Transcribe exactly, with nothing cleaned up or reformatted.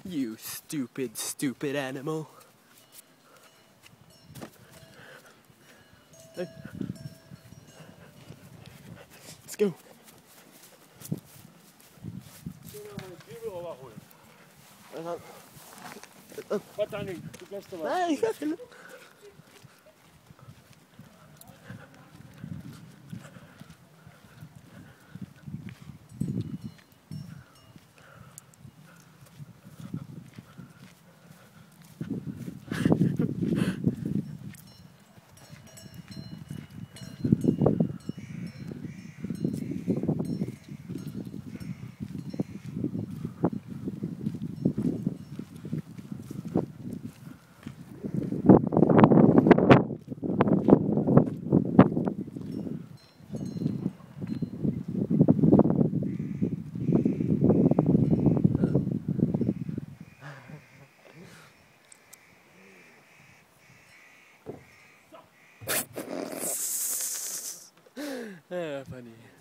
You stupid, stupid animal. Hey. Let's go. Wat dan nu? De beste was. Nee, ga filmen. Ah, funny.